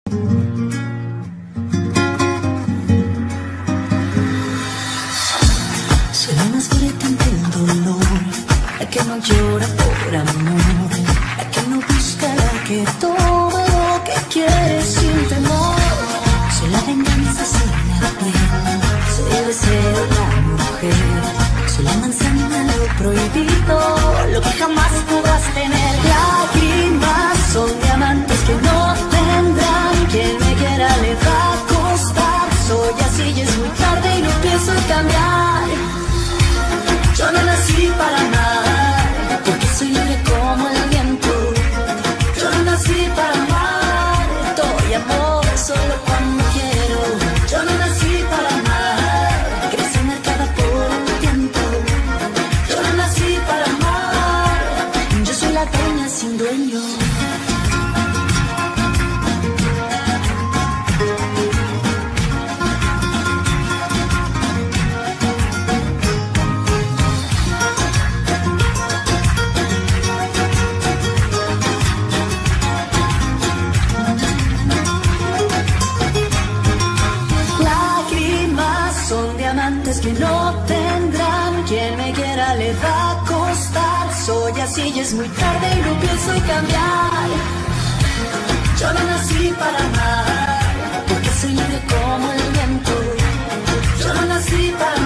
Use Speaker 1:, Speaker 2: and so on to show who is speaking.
Speaker 1: Soy la más fuerte ante el dolor, la que no llora por amor, la que no busca, la que toma lo que quiere sin temor. Soy la venganza, soy la piel, soy el deseo de la mujer, soy la manzana, lo prohibido, lo que jamás podrás tener. Lágrimas son diamantes que no tendrán, quien me quiera le va a costar. Soy así y es muy tarde y no pienso cambiar. Yo no nací para amar, porque soy libre como el viento. Yo no nací para amar, doy amor solo cuando quiero. Yo no nací para amar, crece marcada por el tiempo. Yo no nací para amar, yo soy la dueña sin dueño. Que no tendrán, quien me quiera le va a costar. Soy así y es muy tarde y no pienso cambiar. Yo no nací para amar, porque soy libre como el viento. Yo no nací para